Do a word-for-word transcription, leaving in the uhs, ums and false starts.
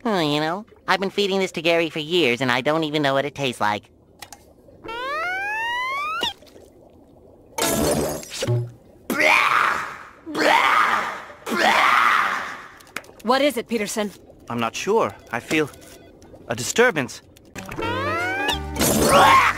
Oh, you know, I've been feeding this to Gary for years, and I don't even know what it tastes like. What is it, Peterson? I'm not sure. I feel a disturbance.